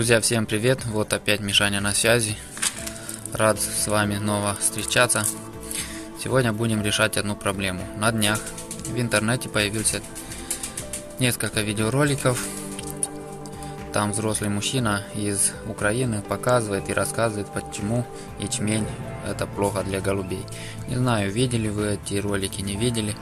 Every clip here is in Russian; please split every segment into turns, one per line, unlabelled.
Друзья, всем привет! Вот опять Мишаня на связи. Рад с вами снова встречаться. Сегодня будем решать одну проблему. На днях в интернете появился несколько видеороликов. Там взрослый мужчина из Украины показывает и рассказывает, почему ячмень это плохо для голубей. Не знаю, видели вы эти ролики, не видели.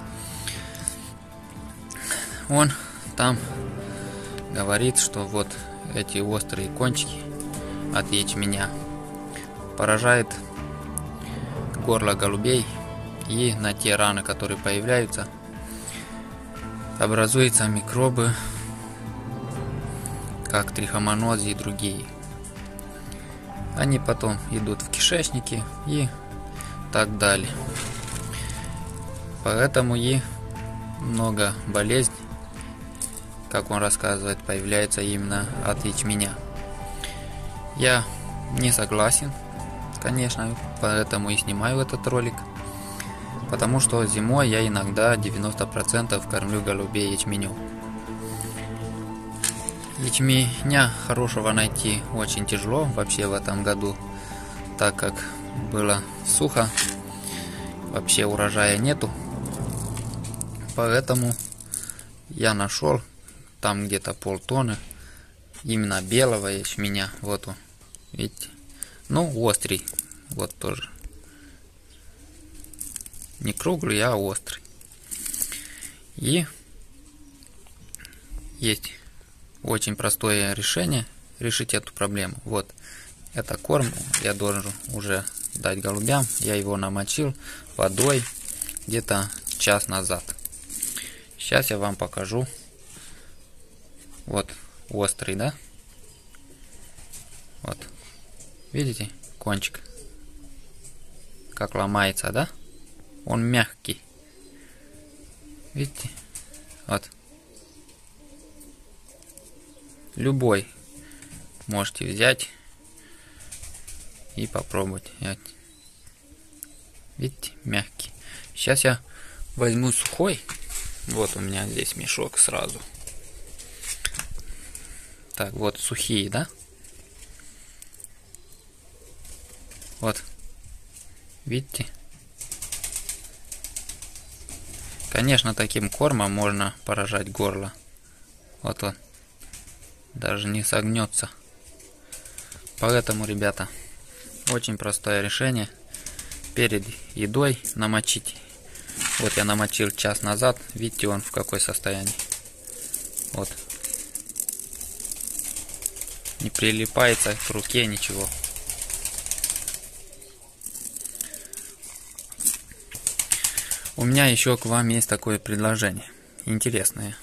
Он там говорит, что вот эти острые кончики от ячменя поражает горло голубей, и на те раны, которые появляются, образуются микробы, как трихомонозы и другие. Они потом идут в кишечники и так далее. Поэтому и много болезней, как он рассказывает, появляется именно от ячменя. Я не согласен, конечно, поэтому и снимаю этот ролик. Потому что зимой я иногда 90% кормлю голубей ячменем. Ячменя хорошего найти очень тяжело вообще в этом году, так как было сухо, вообще урожая нету. Поэтому я нашел там где-то полтонны именно белого ячменя. Вот он, видите? Ну, острый. Вот тоже. Не круглый, а острый. И есть очень простое решение решить эту проблему. Вот, это корм я должен уже дать голубям. Я его намочил водой где-то час назад. Сейчас я вам покажу. Вот острый, да? Вот. Видите? Кончик. Как ломается, да? Он мягкий. Видите? Вот. Любой можете взять и попробовать. Видите? Мягкий. Сейчас я возьму сухой. Вот у меня здесь мешок сразу. Так, вот сухие, да? Вот. Видите? Конечно, таким кормом можно поражать горло. Вот он. Даже не согнется. Поэтому, ребята, очень простое решение. Перед едой намочить. Вот я намочил час назад. Видите, он в какой состоянии. Вот. Не прилипается к руке ничего. У меня еще к вам есть такое предложение. Интересное.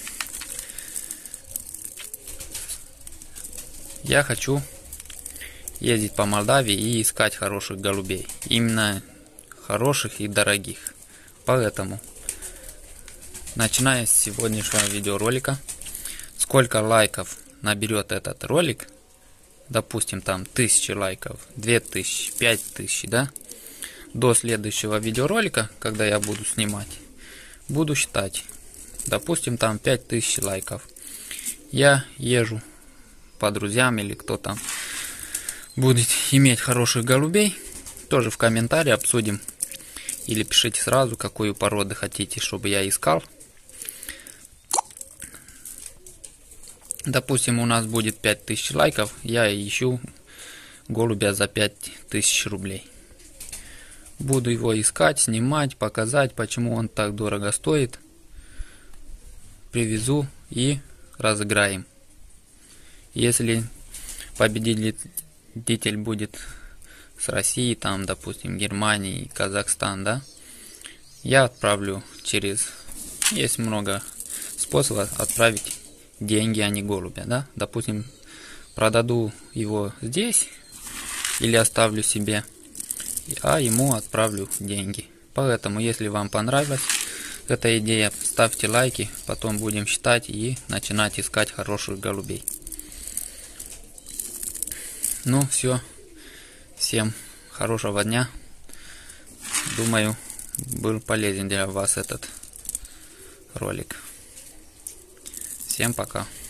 Я хочу ездить по Молдавии и искать хороших голубей. Именно хороших и дорогих. Поэтому, начиная с сегодняшнего видеоролика, сколько лайков наберет этот ролик, допустим, там 1000 лайков, 2000, 5000, да, до следующего видеоролика, когда я буду снимать, буду считать, допустим, там 5000 лайков, я езжу по друзьям или кто там будет иметь хороших голубей, тоже в комментарии обсудим, или пишите сразу, какую породу хотите, чтобы я искал. Допустим, у нас будет 5000 лайков, я ищу голубя за 5000 рублей. Буду его искать, снимать, показать, почему он так дорого стоит. Привезу и разыграем. Если победитель будет с России, там, допустим, Германии, Казахстан, да, я отправлю через... Есть много способов отправить деньги, а не голубя, да. Допустим, продаю его здесь или оставлю себе, а ему отправлю деньги. Поэтому, если вам понравилась эта идея, ставьте лайки, потом будем считать и начинать искать хороших голубей. Ну, все. Всем хорошего дня. Думаю, был полезен для вас этот ролик. Всем пока.